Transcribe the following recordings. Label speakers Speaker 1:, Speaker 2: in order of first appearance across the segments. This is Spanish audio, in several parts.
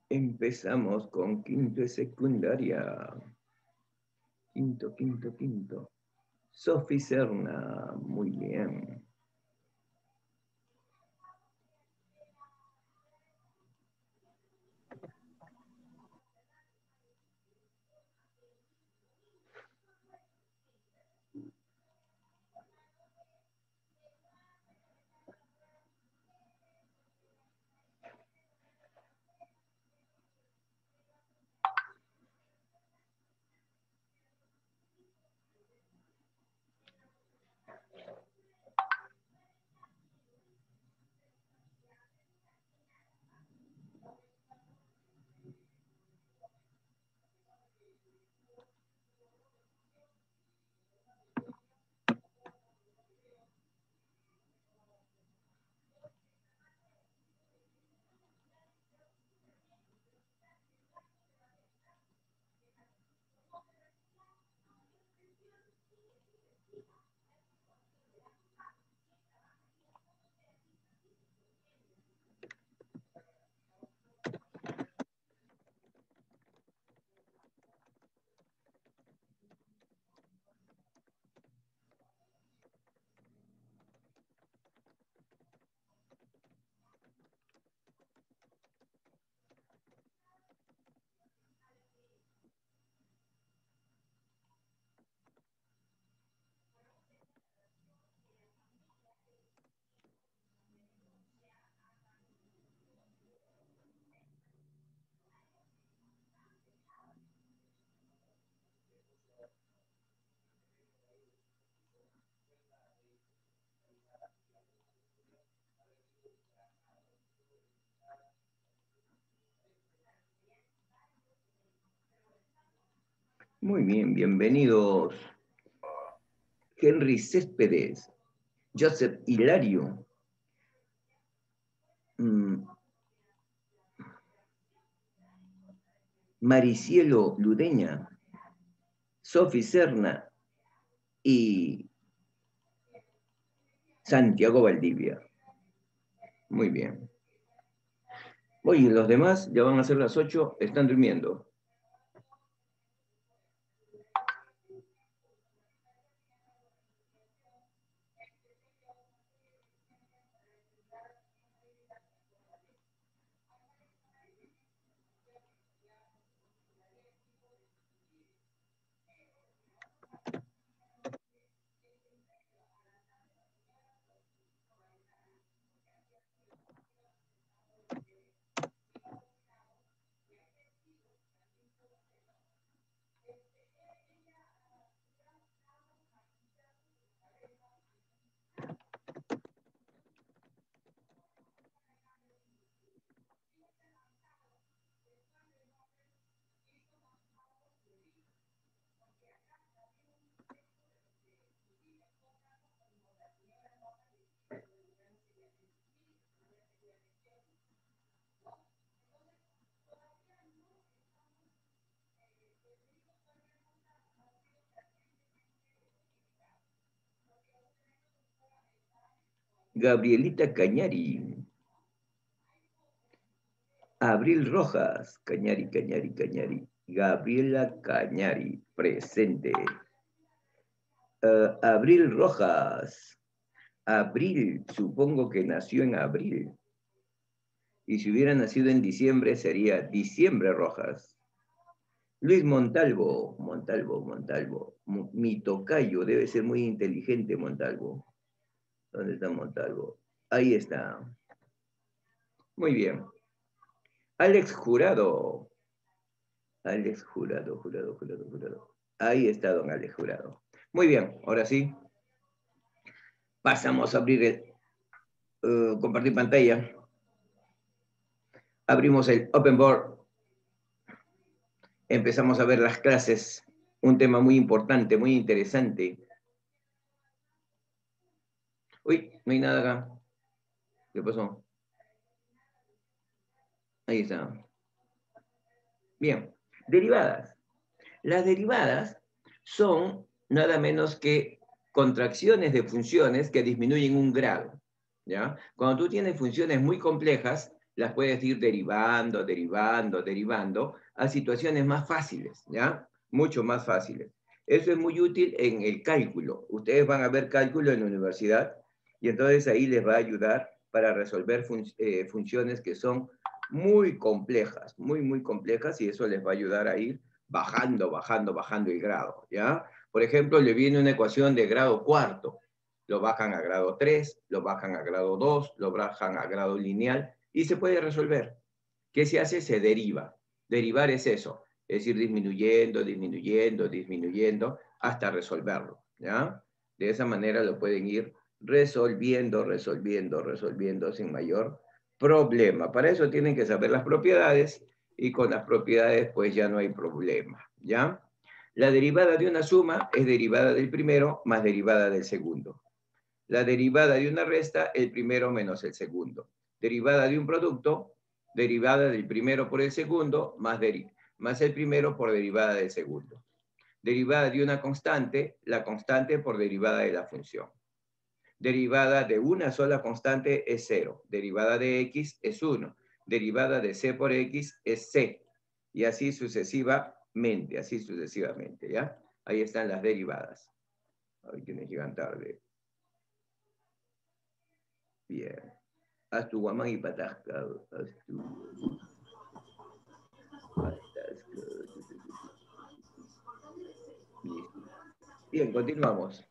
Speaker 1: Empezamos con quinto de secundaria. Quinto. Sofi Serna, muy bien. Muy bien, bienvenidos. Henry Céspedes, Joseph Hilario, Maricielo Ludeña, Sofi Serna y Santiago Valdivia. Muy bien. Oye, los demás ya van a ser las 8, están durmiendo. Gabrielita Cañari. Abril Rojas, Cañari. Gabriela Cañari, presente. Abril Rojas. Abril, supongo que nació en abril. Y si hubiera nacido en diciembre, sería Diciembre Rojas. Luis Montalvo. Mi tocayo, debe ser muy inteligente Montalvo. ¿Dónde está Montalvo? Ahí está. Muy bien. Alex Jurado. Jurado. Ahí está don Alex Jurado. Muy bien, ahora sí. Pasamos a abrir compartir pantalla. Abrimos el Open Board. Empezamos a ver las clases. Un tema muy importante, muy interesante. Uy, no hay nada acá. ¿Qué pasó? Ahí está. Bien, derivadas. Las derivadas son nada menos que contracciones de funciones que disminuyen un grado. ¿Ya? Cuando tú tienes funciones muy complejas, las puedes ir derivando, derivando, derivando a situaciones más fáciles, ¿ya? Mucho más fáciles. Eso es muy útil en el cálculo. Ustedes van a ver cálculo en la universidad y entonces ahí les va a ayudar para resolver funciones que son muy complejas, muy complejas, y eso les va a ayudar a ir bajando, bajando, bajando el grado, ¿ya? Por ejemplo, le viene una ecuación de grado cuarto, lo bajan a grado 3, lo bajan a grado 2, lo bajan a grado lineal, y se puede resolver. ¿Qué se hace? Se deriva. Derivar es eso, es ir disminuyendo, disminuyendo, disminuyendo, hasta resolverlo, ¿ya? De esa manera lo pueden ir resolviendo, resolviendo, resolviendo sin mayor problema. Para eso tienen que saber las propiedades, y con las propiedades pues ya no hay problema, ¿ya? La derivada de una suma es derivada del primero más derivada del segundo. La derivada de una resta, el primero menos el segundo. Derivada de un producto, derivada del primero por el segundo, más el primero por derivada del segundo. Derivada de una constante, la constante por derivada de la función. Derivada de una sola constante es 0. Derivada de x es 1. Derivada de c por x es c. Y así sucesivamente, ¿ya? Ahí están las derivadas. Hay quienes llegan tarde. Bien. Haz tu guamán y patasca. Bien, continuamos.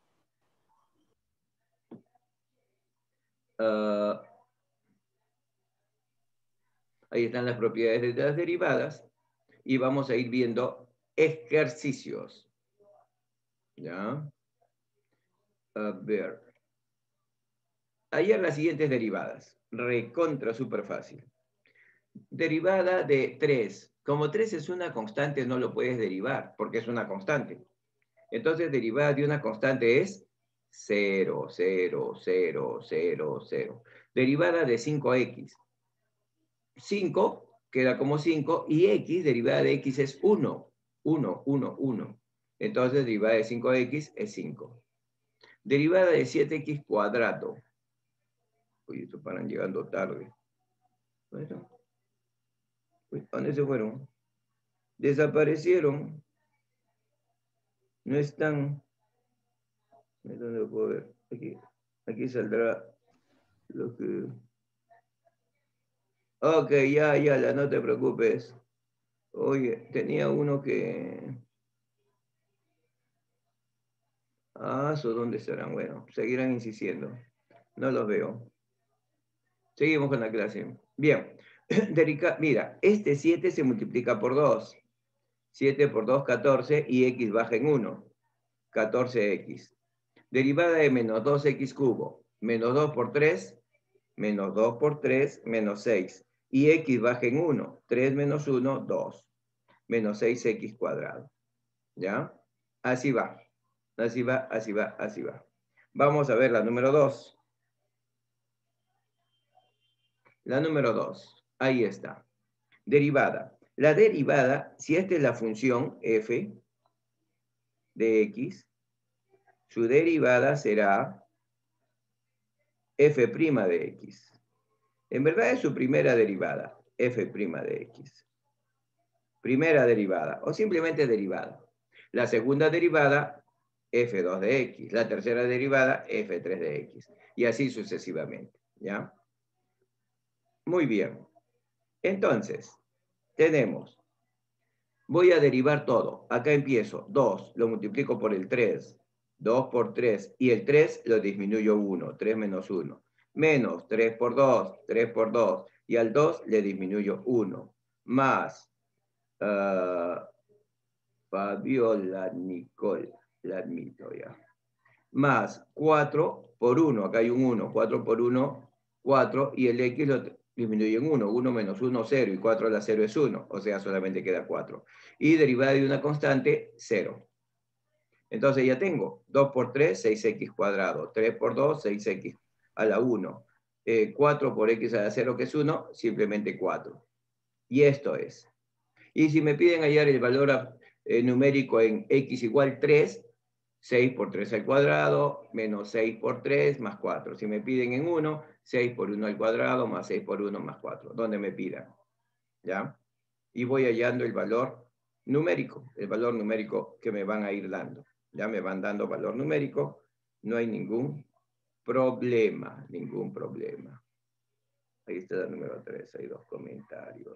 Speaker 1: Ahí están las propiedades de las derivadas y vamos a ir viendo ejercicios. ¿Ya? A ver. Ayer las siguientes derivadas. Recontra súper fácil. Derivada de 3. Como 3 es una constante, no lo puedes derivar porque es una constante. Entonces, derivada de una constante es 0, 0, 0, 0, 0. Derivada de 5x. 5 queda como 5 y x, derivada de x es 1. 1, 1, 1. Entonces, derivada de 5x es 5. Derivada de 7x cuadrado. Uy, estos paran llegando tarde. Bueno. ¿Dónde se fueron? Desaparecieron. No están. ¿Dónde lo puedo ver? Aquí saldrá lo que... Ok, ya, no te preocupes. Oye, tenía uno que... ¿dónde estarán? Bueno, seguirán insistiendo. No los veo. Seguimos con la clase. Bien. Mira, este 7 se multiplica por 2. 7 por 2, 14, y x baja en 1. 14x. Derivada de menos 2x cubo. Menos 2 por 3. Menos 2 por 3, menos 6. Y x baja en 1. 3 menos 1, 2. Menos 6x cuadrado. ¿Ya? Así va. Así va, así va, así va. Vamos a ver la número 2. La número 2. Ahí está. Derivada. La derivada, si esta es la función f de x, su derivada será f' de x. En verdad es su primera derivada, f' de x. Primera derivada, o simplemente derivada. La segunda derivada, f2 de x. La tercera derivada, f3 de x. Y así sucesivamente, ¿ya? Muy bien. Entonces, tenemos, voy a derivar todo. Acá empiezo, 2, lo multiplico por el 3. 2 por 3, y el 3 lo disminuyo 1, 3 menos 1. Menos 3 por 2, 3 por 2, y al 2 le disminuyo 1. Más... Fabiola Nicole, la admito ya. Más 4 por 1, acá hay un 1, 4 por 1, 4, y el x lo disminuye en 1, 1 menos 1, 0, y 4 a la 0 es 1, o sea, solamente queda 4. Y derivada de una constante, 0. Entonces ya tengo 2 por 3, 6x cuadrado, 3 por 2, 6x a la 1, 4 por x a la 0, que es 1, simplemente 4. Y esto es. Y si me piden hallar el valor numérico en x igual 3, 6 por 3 al cuadrado, menos 6 por 3, más 4. Si me piden en 1, 6 por 1 al cuadrado más 6 por 1 más 4, donde me pidan, ¿ya? Y voy hallando el valor numérico que me van a ir dando. Ya me van dando valor numérico, no hay ningún problema. Ahí está la número 3, hay 2 comentarios.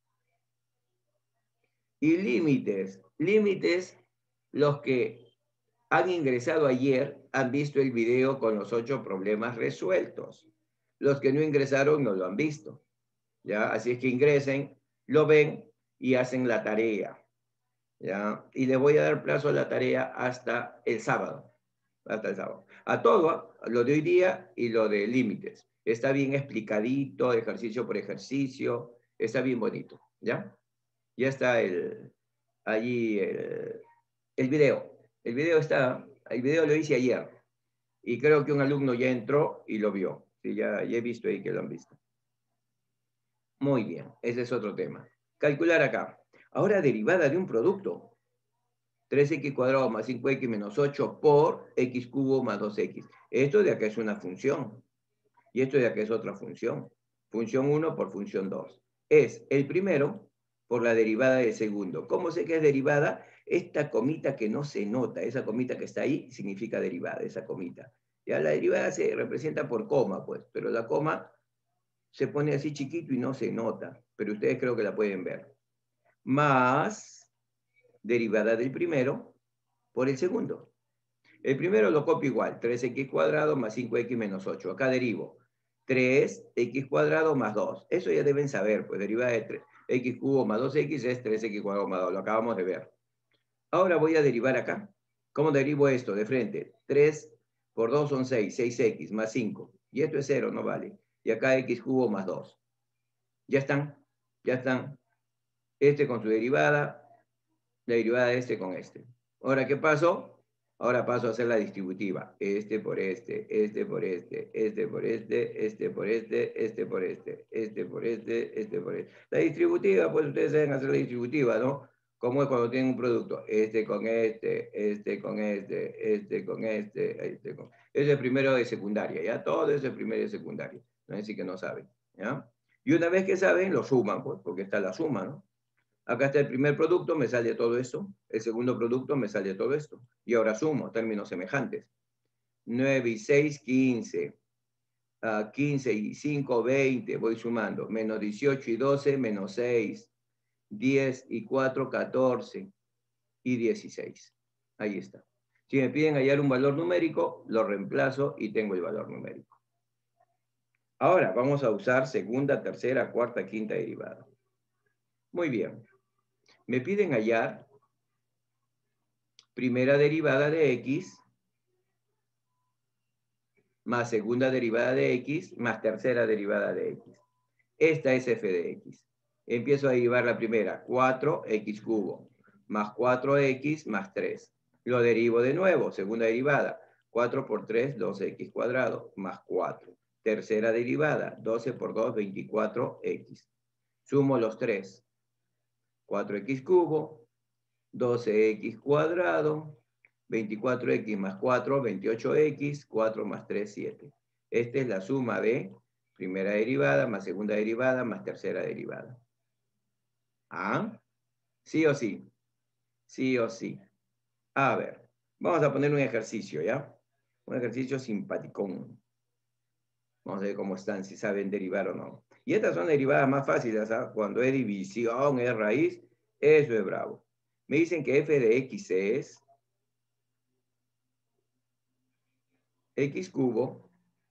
Speaker 1: Y límites. Límites, los que han ingresado ayer han visto el video con los 8 problemas resueltos. Los que no ingresaron no lo han visto. ¿Ya? Así es que ingresen, lo ven y hacen la tarea. ¿Ya? Y les voy a dar plazo a la tarea hasta el sábado. Hasta el sábado. A todo, lo de hoy día y lo de límites. Está bien explicadito, ejercicio por ejercicio. Está bien bonito. ¿Ya? Ya está allí el video. El video lo hice ayer. Y creo que un alumno ya entró y lo vio. Sí, ya he visto ahí que lo han visto. Muy bien, ese es otro tema. Calcular acá. Ahora derivada de un producto. 3x cuadrado más 5x menos 8 por x cubo más 2x. Esto de acá es una función. Y esto de acá es otra función. Función 1 por función 2. Es el primero por la derivada del segundo. ¿Cómo sé que es derivada? Esta comita que no se nota, esa comita que está ahí, significa derivada, esa comita. Ya la derivada se representa por coma, pues, pero la coma se pone así chiquito y no se nota, pero ustedes creo que la pueden ver. Más derivada del primero por el segundo. El primero lo copio igual, 3x cuadrado más 5x menos 8. Acá derivo 3x cuadrado más 2. Eso ya deben saber, pues derivada de 3x cubo más 2x es 3x cuadrado más 2. Lo acabamos de ver. Ahora voy a derivar acá. ¿Cómo derivo esto de frente? 3 por 2 son 6, 6x más 5. Y esto es 0, no vale. Y acá x cubo más 2. Ya están, ya están. Este con su derivada, la derivada de este con este. Ahora, ¿qué pasó? Ahora paso a hacer la distributiva. Este por este, este por este, este por este, este por este, este por este, este por este, este por este. La distributiva, pues ustedes saben hacer la distributiva, ¿no? Como es cuando tienen un producto. Este con este, este con este, este con este, este con... Ese es primero de secundaria, ¿ya? Todo eso es primero de secundaria. No es decir que no saben, ¿ya? Y una vez que saben, lo suman, pues, porque está la suma, ¿no? Acá está el primer producto, me sale todo esto. El segundo producto me sale todo esto. Y ahora sumo términos semejantes. 9 y 6, 15. 15 y 5, 20. Voy sumando. Menos 18 y 12, menos 6. 10 y 4, 14. Y 16. Ahí está. Si me piden hallar un valor numérico, lo reemplazo y tengo el valor numérico. Ahora vamos a usar segunda, tercera, cuarta, quinta derivada. Muy bien. Me piden hallar primera derivada de x más segunda derivada de x más tercera derivada de x. Esta es f de x. Empiezo a derivar la primera, 4x cubo más 4x más 3. Lo derivo de nuevo, segunda derivada, 4 por 3, 12x cuadrado más 4. Tercera derivada, 12 por 2, 24x. Sumo los 3. 4x cubo, 12x cuadrado, 24x más 4, 28x, 4 más 3, 7. Esta es la suma de primera derivada más segunda derivada más tercera derivada. ¿Ah? ¿Sí o sí? Sí o sí. A ver, vamos a poner un ejercicio, ¿ya? Un ejercicio simpaticón. Vamos a ver cómo están, si saben derivar o no. Y estas son derivadas más fáciles, ¿ah? Cuando es división, es raíz, eso es bravo. Me dicen que f de x es x cubo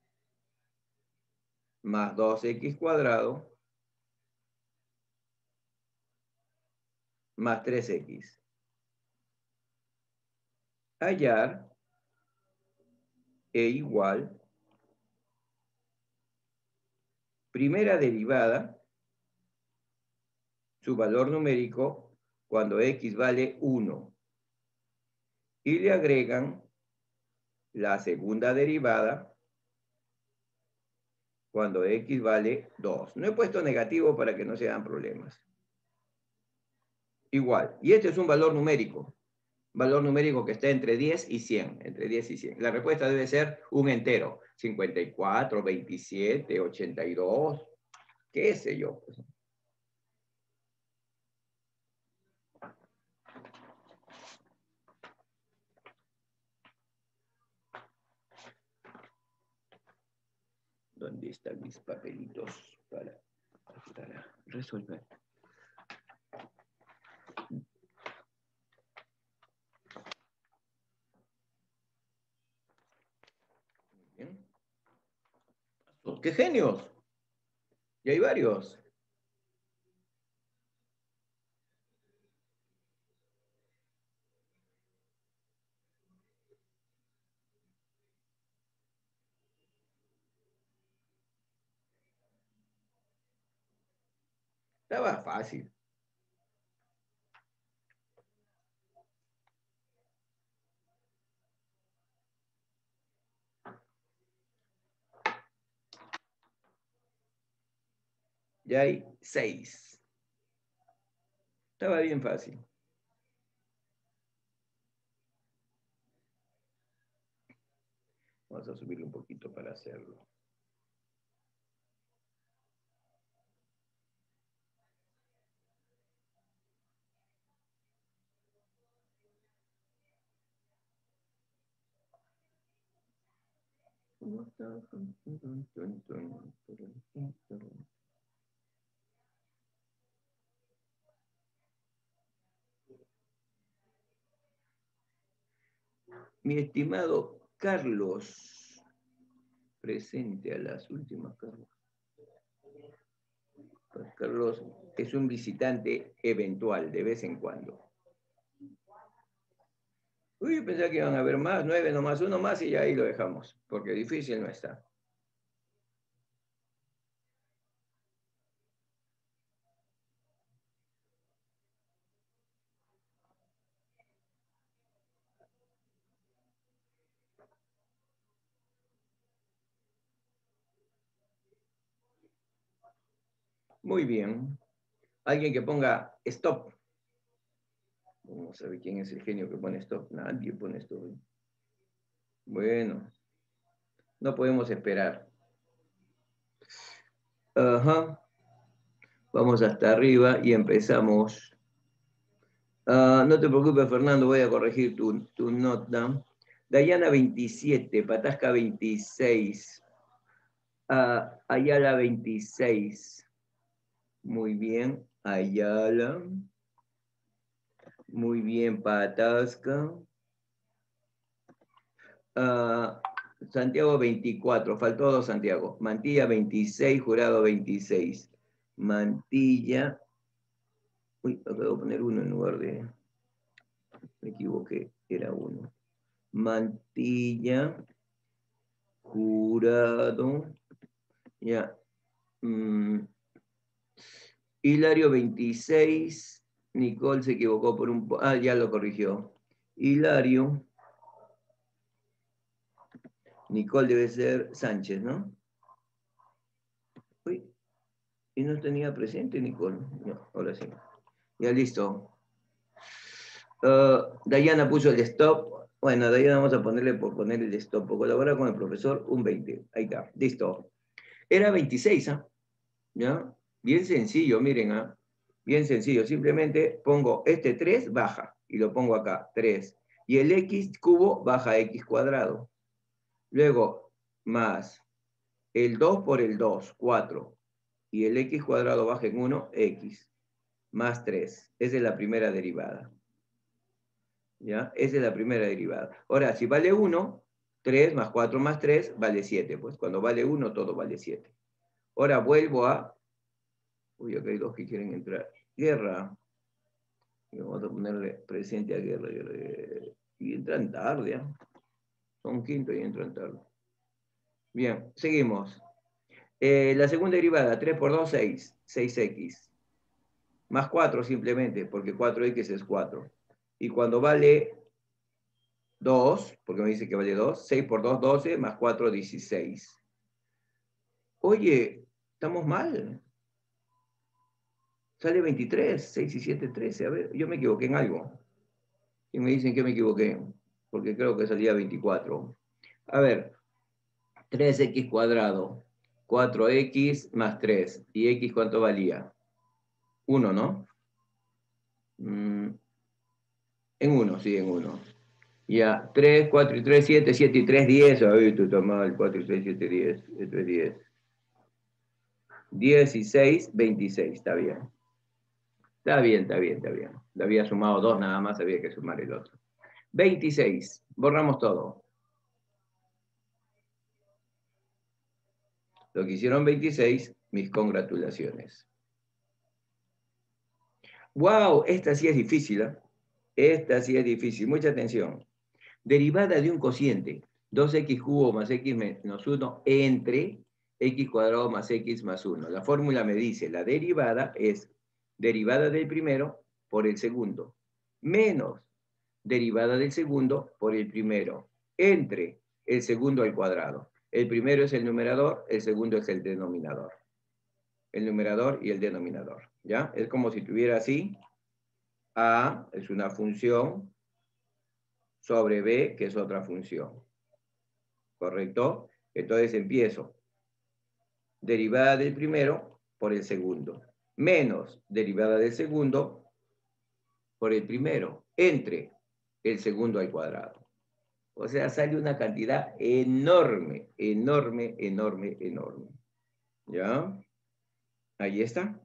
Speaker 1: más 2x cuadrado más 3x. Hallar e igual primera derivada, su valor numérico cuando x vale 1. Y le agregan la segunda derivada cuando x vale 2. No he puesto negativo para que no se dan problemas. Igual. Y este es un valor numérico. valor numérico que está entre 10 y 100. Entre 10 y 100. La respuesta debe ser un entero. 54, 27, 82, qué sé yo. ¿Dónde están mis papelitos para resolver? Bien. ¡Qué genios! Y hay varios. Estaba fácil. Ya hay 6. Estaba bien fácil. Vamos a subirle un poquito para hacerlo. Mi estimado Carlos, presente a las últimas, Carlos. Pues Carlos es un visitante eventual, de vez en cuando. Uy, yo pensaba que iban a haber más, 9 nomás, uno más y ya ahí lo dejamos, porque difícil no está. Muy bien. Alguien que ponga stop. Vamos a ver quién es el genio que pone stop. Nadie pone stop. Bueno, no podemos esperar. Ajá. Vamos hasta arriba y empezamos. No te preocupes, Fernando, voy a corregir tu nota. Dayana 27, Patasca 26, Ayala 26. Muy bien, Ayala. Muy bien, Patasca. Santiago 24, faltó 2 Santiago. Mantilla 26, Jurado 26. Mantilla. Uy, acabo de poner 1 en lugar de. Me equivoqué, era 1. Mantilla, Jurado. Ya. Hilario 26. Nicole se equivocó por un. Ya lo corrigió. Hilario. Nicole debe ser Sánchez, ¿no? Uy, y no tenía presente Nicole. No, ahora sí. Ya listo. Dayana puso el stop. Bueno, Dayana vamos a ponerle por poner el stop. Por colaborar con el profesor, un 20. Ahí está, listo. Era 26, ¿ah? ¿Ya? Bien sencillo, miren, ¿ah? Bien sencillo. Simplemente pongo este 3, baja. Y lo pongo acá, 3. Y el x cubo baja a x cuadrado. Luego, más el 2 por el 2, 4. Y el x cuadrado baja en 1, x. Más 3. Esa es la primera derivada. ¿Ya? Esa es la primera derivada. Ahora, si vale 1, 3 más 4 más 3 vale 7. Pues cuando vale 1, todo vale 7. Ahora vuelvo a... Uy, acá hay 2 que quieren entrar. Guerra. Y vamos a ponerle presente a guerra. Y entran tarde. ¿eh? Son quinto y entran tarde. Bien, seguimos. La segunda derivada, 3 por 2, 6. 6x. Más 4 simplemente, porque 4x es 4. Y cuando vale 2, porque me dice que vale 2, 6 por 2, 12, más 4, 16. Oye, estamos mal. Sale 23, 6 y 7, 13. A ver, yo me equivoqué en algo. Y me dicen que me equivoqué, porque creo que salía 24. A ver, 3x cuadrado, 4x más 3. ¿Y x cuánto valía? 1, ¿no? En 1, sí, en 1. Ya, 3, 4 y 3, 7, 7 y 3, 10. Ay, tú estás mal, 4 y 6, 7, 10. Esto es 10. 10 y 6, 26, está bien. Está bien, está bien, está bien. Le había sumado 2 nada más, había que sumar el otro. 26, borramos todo. Lo que hicieron 26, mis congratulaciones. ¡Wow! Esta sí es difícil, ¿eh? Esta sí es difícil, mucha atención. Derivada de un cociente, 2x cubo más x menos 1 entre x cuadrado más x más 1. La fórmula me dice, la derivada es derivada del primero por el segundo, menos derivada del segundo por el primero, entre el segundo al cuadrado. El primero es el numerador, el segundo es el denominador. El numerador y el denominador, ¿ya? Es como si tuviera así, a es una función sobre b, que es otra función. ¿Correcto? Entonces empiezo. Derivada del primero por el segundo. Menos derivada del segundo por el primero. Entre el segundo al cuadrado. O sea, sale una cantidad enorme, enorme, enorme, enorme. ¿Ya? Ahí está.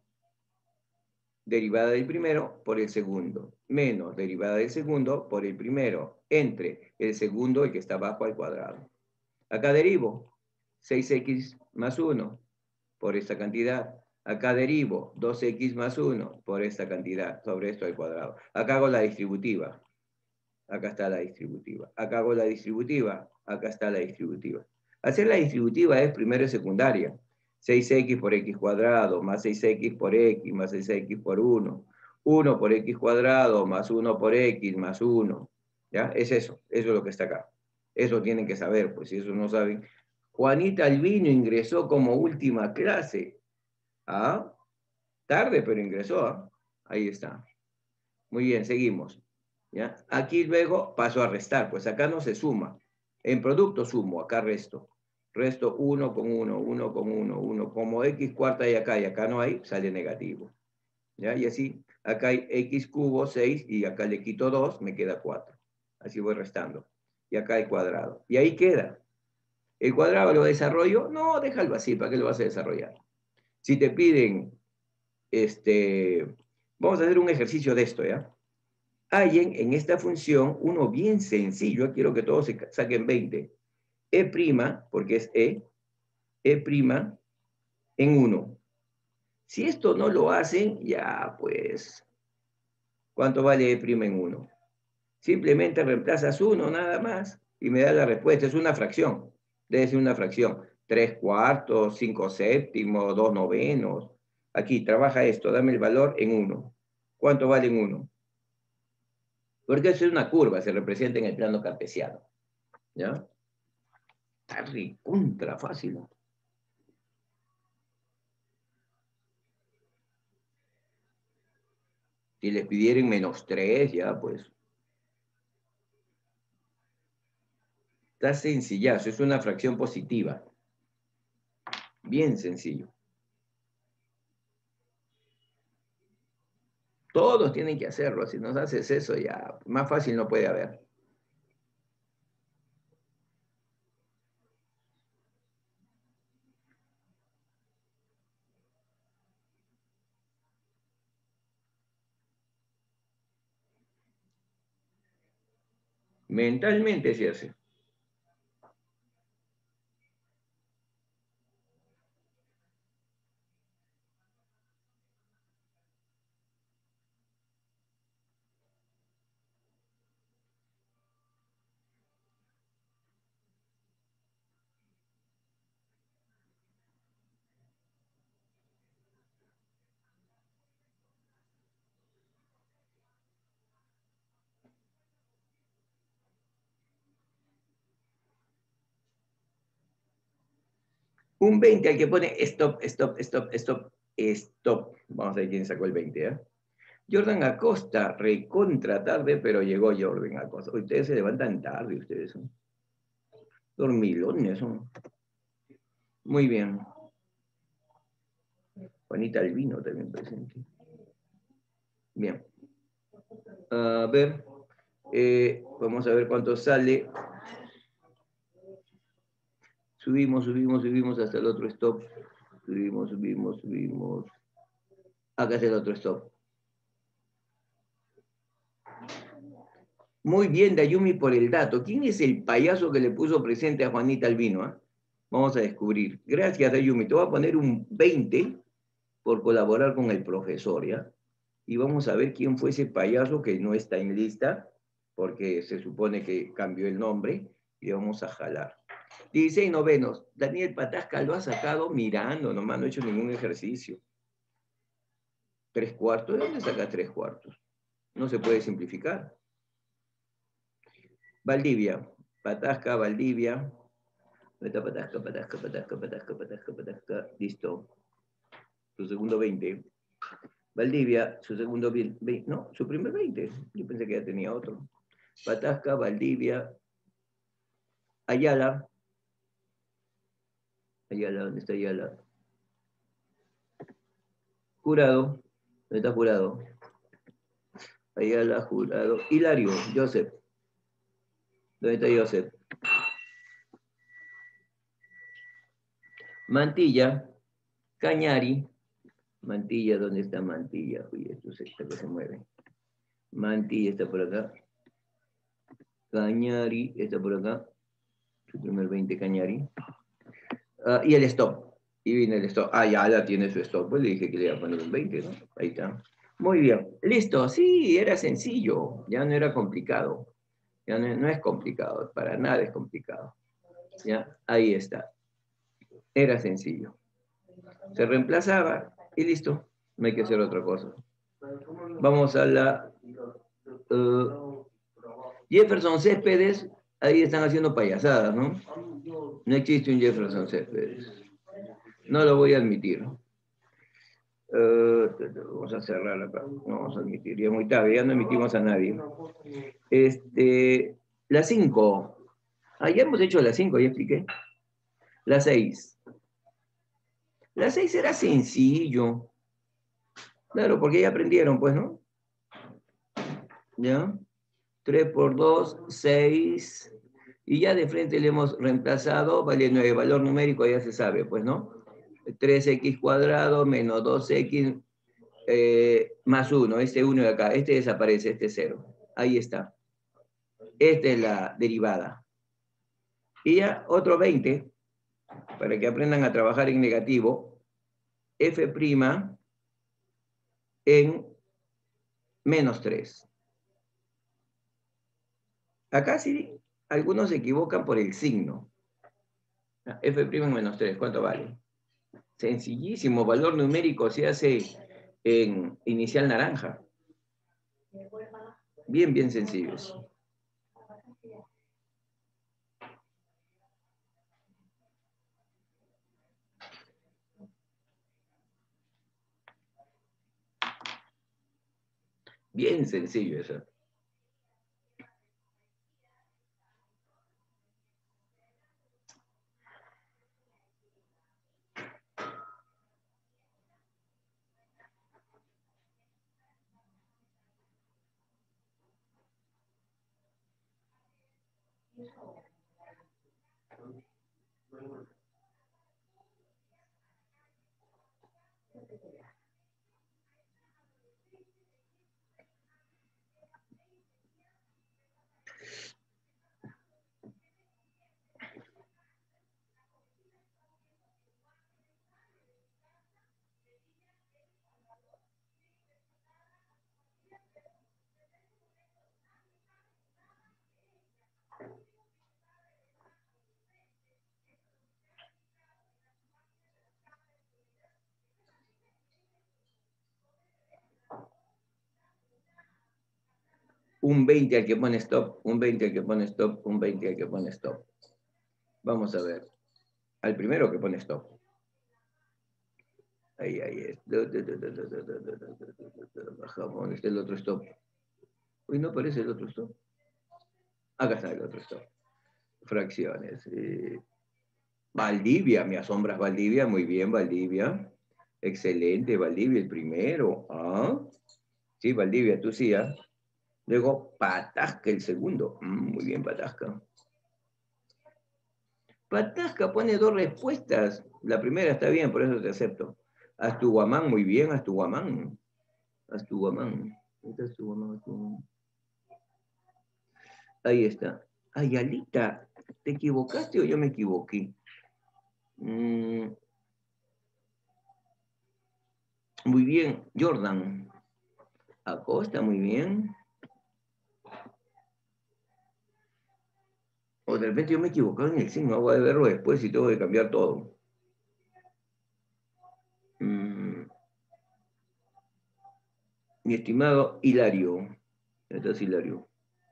Speaker 1: Derivada del primero por el segundo. Menos derivada del segundo por el primero. Entre el segundo, el que está abajo, al cuadrado. Acá derivo 6x más 1 por esta cantidad. Acá derivo 2x más 1 por esta cantidad, sobre esto al cuadrado. Acá hago la distributiva. Acá está la distributiva. Acá hago la distributiva. Acá está la distributiva. Hacer la distributiva es primero y secundaria. 6x por x cuadrado más 6x por x más 6x por 1. 1 por x cuadrado más 1 por x más 1. ¿Ya? Es eso. Eso es lo que está acá. Eso tienen que saber, pues si eso no saben. Juanita Albino ingresó como última clase. ¿Ah? Tarde, pero ingresó. ¿Ah? Ahí está. Muy bien, seguimos. ¿Ya? Aquí luego paso a restar, pues acá no se suma. En producto sumo, acá resto. Resto 1 con 1, 1 con 1, 1. Como x cuarta y acá no hay, sale negativo. ¿Ya? Y así, acá hay x cubo, 6, y acá le quito 2, me queda 4. Así voy restando. Y acá hay cuadrado. Y ahí queda. ¿El cuadrado lo desarrollo? No, déjalo así, ¿para qué lo vas a desarrollar? Si te piden, vamos a hacer un ejercicio de esto, ¿ya? Hallen en esta función uno bien sencillo, quiero que todos se saquen 20. E', porque es E' en 1. Si esto no lo hacen, ya pues, ¿cuánto vale E' en 1? Simplemente reemplazas 1 nada más y me da la respuesta. Es una fracción. Debe ser una fracción. 3 cuartos, 5 séptimos, 2 novenos. Aquí, trabaja esto. Dame el valor en 1. ¿Cuánto vale en 1? Porque eso es una curva. Se representa en el plano cartesiano. ¿Ya? Está recontra fácil, ¿no? Si les pidieran -3, ya pues. Está sencillazo. Es una fracción positiva. Bien sencillo. Todos tienen que hacerlo. Si nos haces eso, ya más fácil no puede haber. Mentalmente se hace. Un 20 al que pone stop, stop, stop, stop, stop. Vamos a ver quién sacó el 20, ¿eh? Jordan Acosta, recontra tarde, pero llegó Jordan Acosta. Ustedes se levantan tarde, ustedes son dormilones, son. Muy bien. Juanita Albino también presente. Bien. A ver, vamos a ver cuánto sale. Subimos hasta el otro stop. Subimos. Acá es el otro stop. Muy bien, Dayumi, por el dato. ¿Quién es el payaso que le puso presente a Juanita Albino? Vamos a descubrir. Gracias, Dayumi. Te voy a poner un 20 por colaborar con el profesor, ¿ya? Y vamos a ver quién fue ese payaso que no está en lista, porque se supone que cambió el nombre, y vamos a jalar. 16 novenos. Daniel Patasca lo ha sacado mirando, nomás no ha hecho ningún ejercicio. 3/4. ¿De dónde saca 3/4? No se puede simplificar. Valdivia. Patasca, Valdivia. Patasca. Listo. Su segundo 20. Valdivia, su segundo 20. No, su primer 20. Yo pensé que ya tenía otro. Patasca, Valdivia. Ayala. ¿Dónde está Ayala? Jurado. ¿Dónde está Jurado? Ayala, Jurado. Hilario, Joseph. ¿Dónde está Joseph? Mantilla. Cañari. Mantilla, ¿dónde está Mantilla? Uy, esto se mueve. Mantilla está por acá. Cañari está por acá. Su primer 20, Cañari. Y el stop. Y viene el stop. Ya tiene su stop. Pues le dije que le iba a poner un 20, ¿no? Ahí está. Muy bien. Listo. Sí, era sencillo. Ya no era complicado. Ya no es complicado. Para nada es complicado. ¿Ya? Ahí está. Era sencillo. Se reemplazaba y listo. No hay que hacer otra cosa. Vamos a la... Jefferson Céspedes. Ahí están haciendo payasadas, ¿no? No existe un Jefferson Céspedes. No lo voy a admitir. Vamos a cerrar acá. No vamos a admitir. Ya es muy tarde, ya no admitimos a nadie. La 5. Ya hemos hecho la 5, ya expliqué. La 6. La 6 era sencillo. Claro, porque ya aprendieron, pues, ¿no? ¿Ya? 3 por 2, 6. Y ya de frente le hemos reemplazado, vale 9. Valor numérico ya se sabe, pues, ¿no? 3x cuadrado menos 2x más 1. Este 1 de acá. Este desaparece, este 0. Ahí está. Esta es la derivada. Y ya otro 20, para que aprendan a trabajar en negativo. F' en menos 3. Acá sí, algunos se equivocan por el signo. F' en menos 3, ¿cuánto vale? Sencillísimo, valor numérico se hace en inicial naranja. Bien sencillos. Bien sencillo eso. Un 20 al que pone stop, un 20 al que pone stop, un 20 al que pone stop. Vamos a ver. Al primero que pone stop. Ahí, ahí. Bajamos. ¿Dónde está el otro stop? Uy, no aparece el otro stop. Acá está el otro stop. Fracciones. Valdivia, me asombras Valdivia. Muy bien, Valdivia. Excelente, Valdivia, el primero. ¿Ah? Sí, Valdivia, tú sí, ¿ah? Luego, Patasca, el segundo. Muy bien, Patasca. Patasca pone dos respuestas. La primera está bien, por eso te acepto. Astuguamán, muy bien, Astuguamán. Astuguamán. Ahí está. Ayalita, ¿te equivocaste o yo me equivoqué? Muy bien, Jordan. Acosta, muy bien. O de repente yo me equivoqué en el signo, voy a verlo después y tengo que cambiar todo. Mi estimado Hilario. Este es Hilario.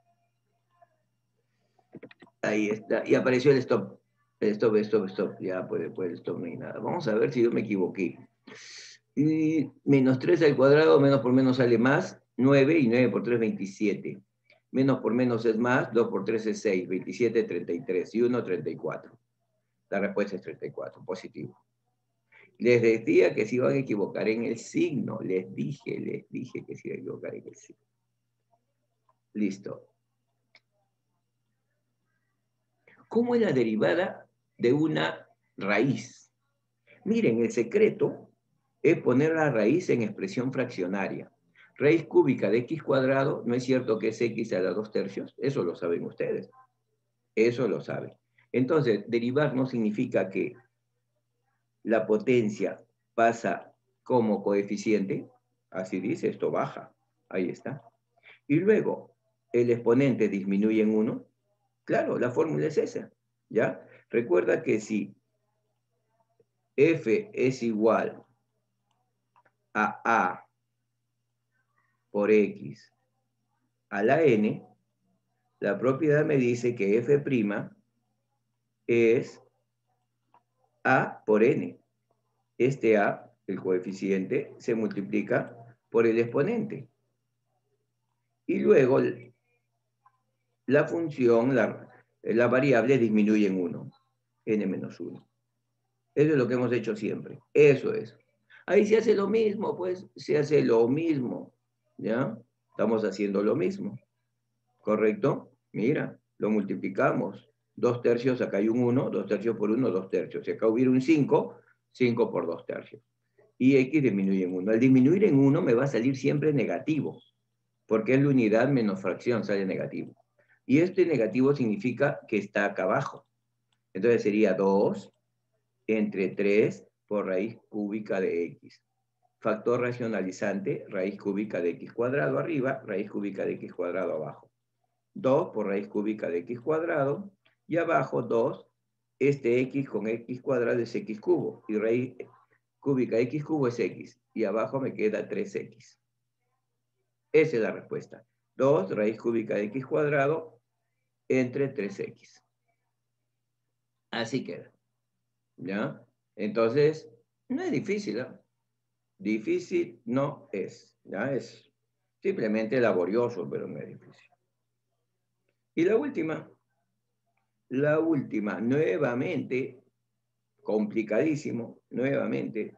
Speaker 1: Ahí está. Y apareció el stop. El stop, stop, stop. Ya puede el stop, no hay nada. Vamos a ver si yo me equivoqué. Y menos 3 al cuadrado, menos por menos sale más, 9, y 9 por 3, 27. Menos por menos es más, 2 por 3 es 6, 27, 33, y 1, 34. La respuesta es 34, positivo. Les decía que se iban a equivocar en el signo. Les dije que se iban a equivocar en el signo. Listo. ¿Cómo es la derivada de una raíz? Miren, el secreto es poner la raíz en expresión fraccionaria. Raíz cúbica de x cuadrado, ¿no es cierto que es x a la 2/3? Eso lo saben ustedes. Eso lo saben. Entonces, derivar no significa que la potencia pasa como coeficiente. Así dice, esto baja. Ahí está. Y luego, el exponente disminuye en 1. Claro, la fórmula es esa. ¿Ya? Recuerda que si f es igual a por x a la n, la propiedad me dice que f' es a por n. Este a, el coeficiente, se multiplica por el exponente. Y luego la función, la variable disminuye en 1, n menos 1. Eso es lo que hemos hecho siempre. Eso es. Ahí se hace lo mismo, pues, se hace lo mismo. ¿Ya? Estamos haciendo lo mismo. ¿Correcto? Mira, lo multiplicamos. 2/3, acá hay un 1, 2/3 por 1, 2/3. Si acá hubiera un 5, 5 por 2/3. Y x disminuye en 1. Al disminuir en 1 me va a salir siempre negativo, porque es la unidad menos fracción, sale negativo. Y este negativo significa que está acá abajo. Entonces sería 2 entre 3 por raíz cúbica de x. Factor racionalizante, raíz cúbica de x cuadrado arriba, raíz cúbica de x cuadrado abajo. 2 por raíz cúbica de x cuadrado, y abajo 2, este x con x cuadrado es x cubo, y raíz cúbica de x cubo es x, y abajo me queda 3x. Esa es la respuesta. 2 raíz cúbica de x cuadrado entre 3x. Así queda. ¿Ya? Entonces, no es difícil, ¿eh? Difícil no es. ¿Ya? Es simplemente laborioso, pero no es difícil. Y la última, nuevamente, complicadísimo, nuevamente,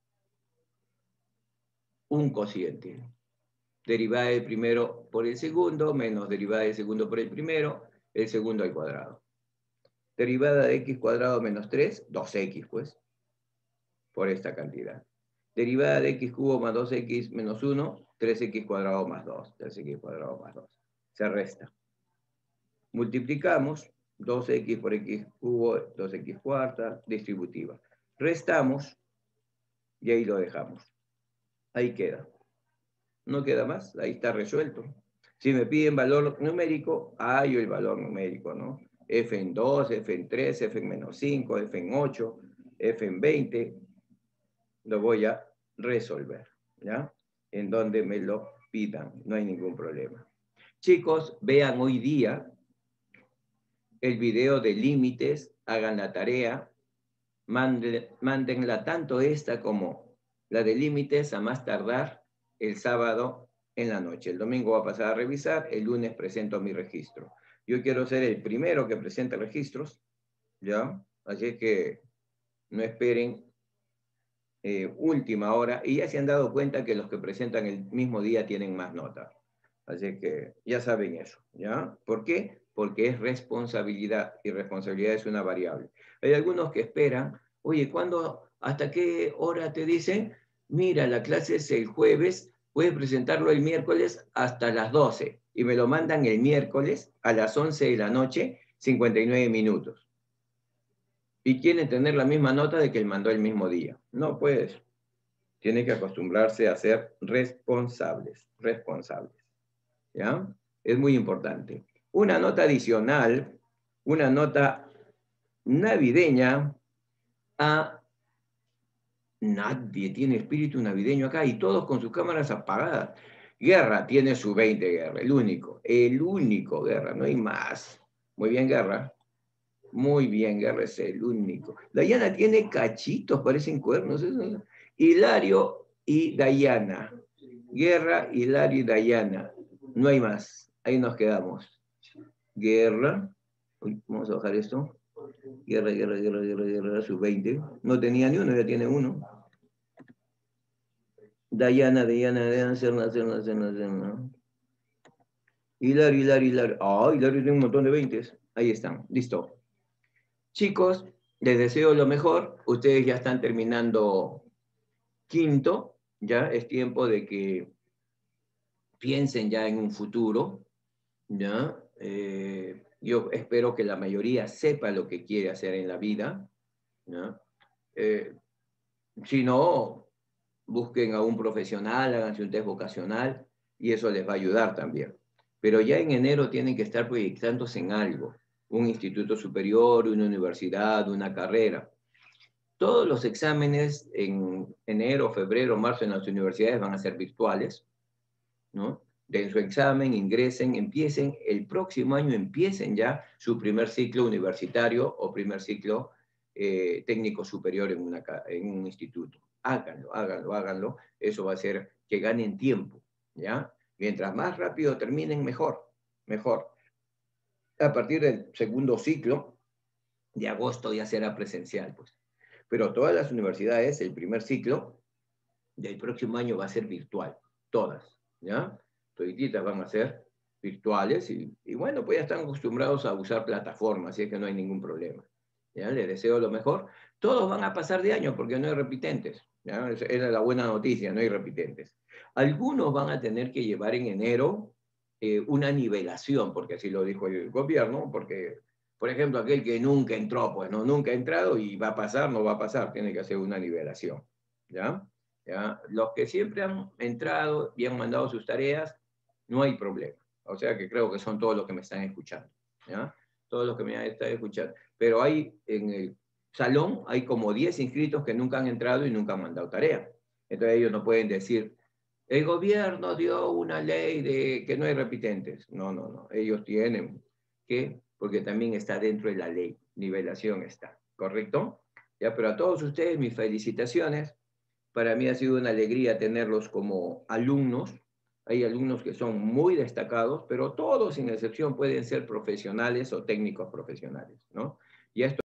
Speaker 1: un cociente. Derivada del primero por el segundo, menos derivada del segundo por el primero, el segundo al cuadrado. Derivada de x cuadrado menos 3, 2x, pues, por esta cantidad. Derivada de x cubo más 2x menos 1, 3x cuadrado más 2, 3x cuadrado más 2. Se resta. Multiplicamos, 2x por x cubo, 2x cuarta, distributiva. Restamos, y ahí lo dejamos. Ahí queda. No queda más, ahí está resuelto. Si me piden valor numérico, hallo el valor numérico, ¿no? F en 2, F en 3, F en menos 5, F en 8, F en 20, lo voy a resolver, ¿ya? En donde me lo pidan, no hay ningún problema. Chicos, vean hoy día el video de límites, hagan la tarea, mándenla tanto esta como La de límites a más tardar el sábado en la noche. El domingo va a pasar a revisar, el lunes presento mi registro. Yo quiero ser el primero que presente registros, ¿ya? Así que no esperen última hora, y ya se han dado cuenta que los que presentan el mismo día tienen más nota. Así que ya saben eso, ¿ya? ¿Por qué? Porque es responsabilidad, y responsabilidad es una variable. Hay algunos que esperan, oye, hasta qué hora te dicen? Mira, la clase es el jueves, puedes presentarlo el miércoles hasta las 12, y me lo mandan el miércoles a las 11 de la noche, 59 minutos. Y quieren tener la misma nota de que él mandó el mismo día. No, pues, tiene que acostumbrarse a ser responsables, ¿ya? Es muy importante. Una nota adicional, una nota navideña. Nadie tiene espíritu navideño acá, y todos con sus cámaras apagadas. Guerra tiene su 20, Guerra, el único, Guerra, no hay más. Muy bien, Guerra. Muy bien, Guerra es el único. Dayana tiene cachitos, parecen cuernos. Hilario y Dayana. Guerra, Hilario y Dayana. No hay más. Ahí nos quedamos. Guerra. Uy, vamos a bajar esto. Guerra, sub 20. No tenía ni uno, ya tiene uno. Dayana, Serna. Hilario. Ah, Hilario tiene un montón de 20. Ahí están, listo. Chicos, les deseo lo mejor. Ustedes ya están terminando quinto. Ya es tiempo de que piensen ya en un futuro. ¿Ya? Yo espero que la mayoría sepa lo que quiere hacer en la vida. ¿Ya? Si no, busquen a un profesional, háganse un test vocacional, y eso les va a ayudar también. Pero ya en enero tienen que estar proyectándose en algo, un instituto superior, una universidad, una carrera. Todos los exámenes en enero, febrero, marzo en las universidades van a ser virtuales, ¿no? Den su examen, ingresen, empiecen, el próximo año empiecen ya su primer ciclo universitario o primer ciclo técnico superior en un instituto. Háganlo. Eso va a hacer que ganen tiempo, ¿ya? Mientras más rápido terminen, mejor. A partir del segundo ciclo de agosto ya será presencial, pues. Pero todas las universidades, el primer ciclo del próximo año va a ser virtual, todas, ¿ya? Todititas van a ser virtuales, y bueno, pues ya están acostumbrados a usar plataformas, así que no hay ningún problema. ¿Ya? Les deseo lo mejor. Todos van a pasar de año porque no hay repitentes, ¿ya? Esa es la buena noticia, no hay repitentes. Algunos van a tener que llevar en enero una nivelación, porque así lo dijo el gobierno, porque, por ejemplo, aquel que nunca entró, pues no, nunca ha entrado y va a pasar, no va a pasar, tiene que hacer una nivelación, ¿ya? ¿Ya? Los que siempre han entrado y han mandado sus tareas, no hay problema. O sea que creo que son todos los que me están escuchando, ¿ya? Todos los que me están escuchando. Pero hay en el salón, hay como 10 inscritos que nunca han entrado y nunca han mandado tarea. Entonces ellos no pueden decir, el gobierno dio una ley de que no hay repitentes. No. Ellos tienen que, porque también está dentro de la ley, nivelación está, ¿correcto? Ya, pero a todos ustedes mis felicitaciones. Para mí ha sido una alegría tenerlos como alumnos. Hay alumnos que son muy destacados, pero todos sin excepción pueden ser profesionales o técnicos profesionales, ¿no? Y esto